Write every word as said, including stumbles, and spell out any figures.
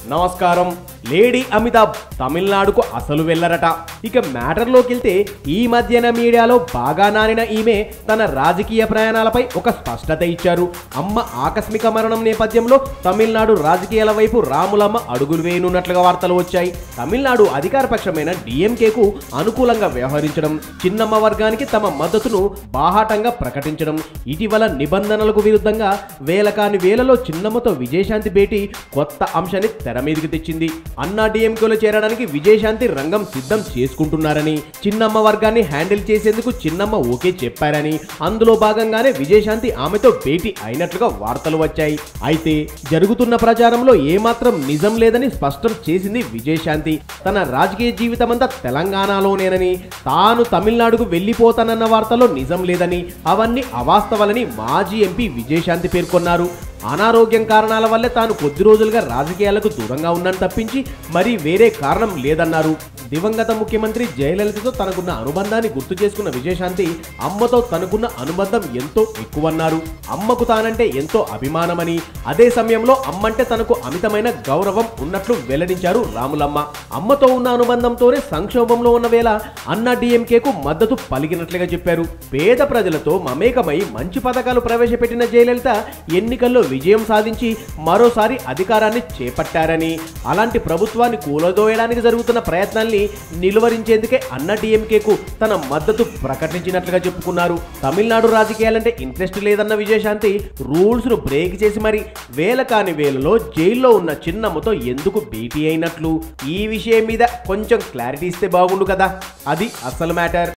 నమస్కారం. లేడీ అమితాబ్ తమిళనాడుకు అసలు వెళ్లరట. ఇక మ్యాటర్లోకి వెళ్తే ఈ మధ్యన మీడియాలో బాగా నానిన ఈమె తన రాజకీయ ప్రయాణాలపై ఒక స్పష్టత ఇచ్చారు. అమ్మ ఆకస్మిక మరణం నేపథ్యంలో తమిళనాడు రాజకీయాల వైపు రాములమ్మ అడుగులు వేయనున్నట్లుగా వార్తలు వచ్చాయి. తమిళనాడు అధికారపక్షమైన డిఎంకేకు అనుకూలంగా వ్యవహరించడం, చిన్నమ్మ వర్గానికి తమ మద్దతును బాహాటంగా ప్రకటించడం, ఇటీవల నిబంధనలకు విరుద్ధంగా వేల కాని వేలలో చిన్నమ్మతో విజయశాంతి భేటీ కొత్త అంశాన్ని తెర మీదకి తెచ్చింది. అన్నా డిఎంకేలో చేరడానికి విజయశాంతి రంగం సిద్ధం చేసుకుంటున్నారని, చిన్నమ్మ వర్గాన్ని హ్యాండిల్ చేసేందుకు చిన్నమ్మ ఓకే చెప్పారని, అందులో భాగంగానే విజయశాంతి ఆమెతో భేటీ అయినట్లుగా వార్తలు వచ్చాయి. అయితే జరుగుతున్న ప్రచారంలో ఏమాత్రం నిజం లేదని స్పష్టం చేసింది విజయశాంతి. తన రాజకీయ జీవితమంతా తెలంగాణలోనేనని, తాను తమిళనాడుకు వెళ్లిపోతానన్న వార్తలో నిజం లేదని, అవన్నీ అవాస్తవాలని మాజీ ఎంపీ విజయశాంతి పేర్కొన్నారు. అనారోగ్యం కారణాల వల్లే తాను కొద్ది రోజులుగా రాజకీయాలకు దూరంగా ఉన్నాను తప్పించి మరీ వేరే కారణం లేదన్నారు. దివంగత ముఖ్యమంత్రి జయలలితతో తనకున్న అనుబంధాన్ని గుర్తు చేసుకున్న విజయశాంతి అమ్మతో తనకున్న అనుబంధం ఎంతో ఎక్కువన్నారు. అమ్మకు తానంటే ఎంతో అభిమానమని, అదే సమయంలో అమ్మంటే తనకు అమితమైన గౌరవం ఉన్నట్లు వెల్లడించారు రాములమ్మ. అమ్మతో ఉన్న అనుబంధంతోనే సంక్షోభంలో ఉన్న వేళ అన్నా డిఎంకేకు మద్దతు పలికినట్లుగా చెప్పారు. పేద ప్రజలతో మమేకమై మంచి పథకాలు ప్రవేశపెట్టిన జయలలిత ఎన్నికల్లో విజయం సాధించి మరోసారి అధికారాన్ని చేపట్టారని, అలాంటి ప్రభుత్వాన్ని కూలదోయడానికి జరుగుతున్న ప్రయత్నాల్ని నిలువరించేందుకే అన్నా డిఎంకేకు తన మద్దతు ప్రకటించినట్లుగా చెప్పుకున్నారు. తమిళనాడు రాజకీయాలంటే ఇంట్రెస్ట్ లేదన్న విజయశాంతి రూల్స్ ను బ్రేక్ చేసి మరి వేల కాని వేలలో జైల్లో ఉన్న చిన్నమ్మతో ఎందుకు భేటీ అయినట్లు, ఈ విషయం మీద కొంచెం క్లారిటీ ఇస్తే బాగుండు కదా. అది అసలు మ్యాటర్.